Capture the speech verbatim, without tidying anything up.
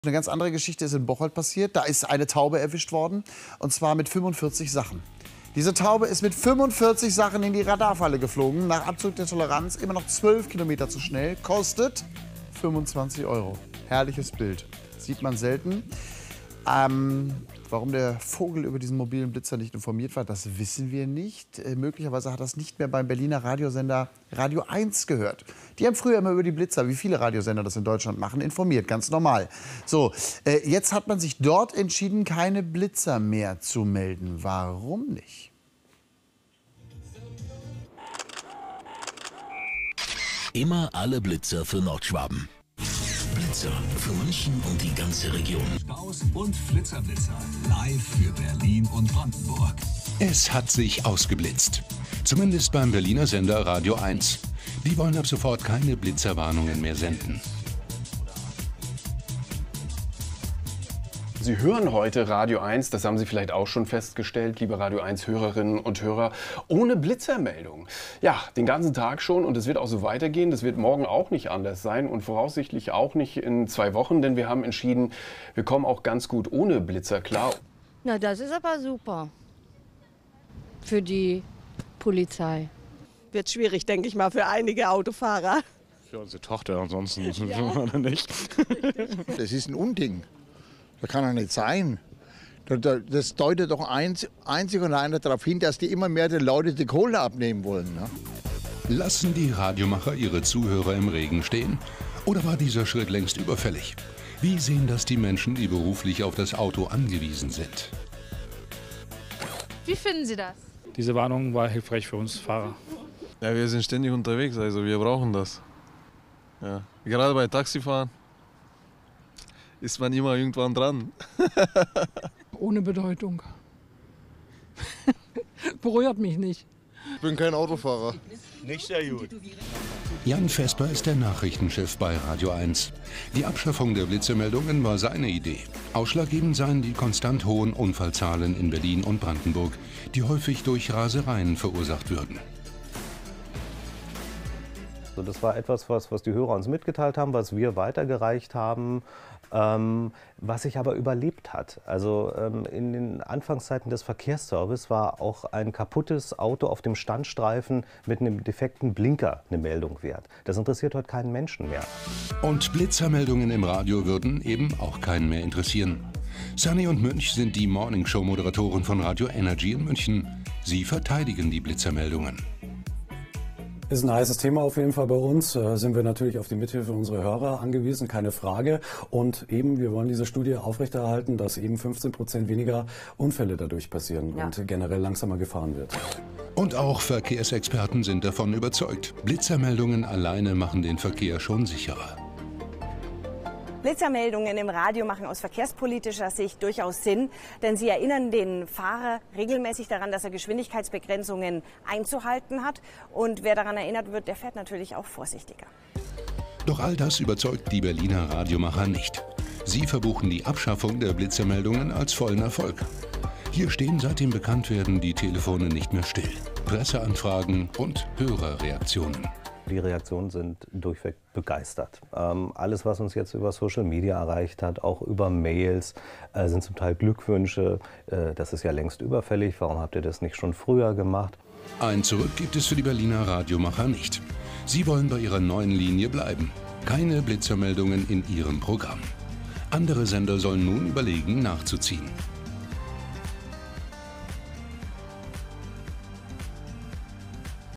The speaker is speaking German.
Eine ganz andere Geschichte ist in Bocholt passiert. Da ist eine Taube erwischt worden, und zwar mit fünfundvierzig Sachen. Diese Taube ist mit fünfundvierzig Sachen in die Radarfalle geflogen. Nach Abzug der Toleranz immer noch zwölf Kilometer zu schnell. Kostet fünfundzwanzig Euro. Herrliches Bild. Sieht man selten. Ähm, warum der Vogel über diesen mobilen Blitzer nicht informiert war, das wissen wir nicht. Äh, möglicherweise hat das nicht mehr beim Berliner Radiosender Radio eins gehört. Die haben früher immer über die Blitzer, wie viele Radiosender das in Deutschland machen, informiert. Ganz normal. So, äh, jetzt hat man sich dort entschieden, keine Blitzer mehr zu melden. Warum nicht? Immer alle Blitzer für Nordschwaben. Blitzer für München und die ganze Region. Staus und Flitzerblitzer live für Berlin und Brandenburg. Es hat sich ausgeblitzt. Zumindest beim Berliner Sender Radio eins. Die wollen ab sofort keine Blitzerwarnungen mehr senden. Sie hören heute Radio eins, das haben Sie vielleicht auch schon festgestellt, liebe Radio eins Hörerinnen und Hörer, ohne Blitzermeldung. Ja, den ganzen Tag schon, und es wird auch so weitergehen. Das wird morgen auch nicht anders sein und voraussichtlich auch nicht in zwei Wochen, denn wir haben entschieden, wir kommen auch ganz gut ohne Blitzer klar. Na, das ist aber super für die Polizei. Wird schwierig, denke ich mal, für einige Autofahrer. Für unsere Tochter, ansonsten Ja. nicht. Das ist ein Unding. Das kann doch nicht sein. Das deutet doch einzig und allein darauf hin, dass die immer mehr den Leuten die Kohle abnehmen wollen. Ne? Lassen die Radiomacher ihre Zuhörer im Regen stehen? Oder war dieser Schritt längst überfällig? Wie sehen das die Menschen, die beruflich auf das Auto angewiesen sind? Wie finden Sie das? Diese Warnung war hilfreich für uns Fahrer. Ja, wir sind ständig unterwegs, also wir brauchen das. Ja. Gerade bei Taxifahren ist man immer irgendwann dran. Ohne Bedeutung. Berührt mich nicht. Ich bin kein Autofahrer. Nicht sehr gut. Jan Vesper ist der Nachrichtenchef bei Radio eins. Die Abschaffung der Blitzermeldungen war seine Idee. Ausschlaggebend seien die konstant hohen Unfallzahlen in Berlin und Brandenburg, die häufig durch Rasereien verursacht würden. Also das war etwas, was, was die Hörer uns mitgeteilt haben, was wir weitergereicht haben, ähm, was sich aber überlebt hat. Also ähm, in den Anfangszeiten des Verkehrsservice war auch ein kaputtes Auto auf dem Standstreifen mit einem defekten Blinker eine Meldung wert. Das interessiert heute keinen Menschen mehr. Und Blitzermeldungen im Radio würden eben auch keinen mehr interessieren. Sunny und Münch sind die Morningshow-Moderatoren von Radio Energy in München. Sie verteidigen die Blitzermeldungen. Ist ein heißes Thema auf jeden Fall bei uns. Äh, sind wir natürlich auf die Mithilfe unserer Hörer angewiesen, keine Frage. Und eben, wir wollen diese Studie aufrechterhalten, dass eben fünfzehn Prozent weniger Unfälle dadurch passieren ja. und generell langsamer gefahren wird. Und auch Verkehrsexperten sind davon überzeugt. Blitzermeldungen alleine machen den Verkehr schon sicherer. Blitzermeldungen im Radio machen aus verkehrspolitischer Sicht durchaus Sinn, denn sie erinnern den Fahrer regelmäßig daran, dass er Geschwindigkeitsbegrenzungen einzuhalten hat. Und wer daran erinnert wird, der fährt natürlich auch vorsichtiger. Doch all das überzeugt die Berliner Radiomacher nicht. Sie verbuchen die Abschaffung der Blitzermeldungen als vollen Erfolg. Hier stehen seit dem Bekanntwerden die Telefone nicht mehr still. Presseanfragen und Hörerreaktionen. Die Reaktionen sind durchweg begeistert. Ähm, alles, was uns jetzt über Social Media erreicht hat, auch über Mails, äh, sind zum Teil Glückwünsche. Äh, das ist ja längst überfällig. Warum habt ihr das nicht schon früher gemacht? Ein Zurück gibt es für die Berliner Radiomacher nicht. Sie wollen bei ihrer neuen Linie bleiben. Keine Blitzermeldungen in ihrem Programm. Andere Sender sollen nun überlegen, nachzuziehen.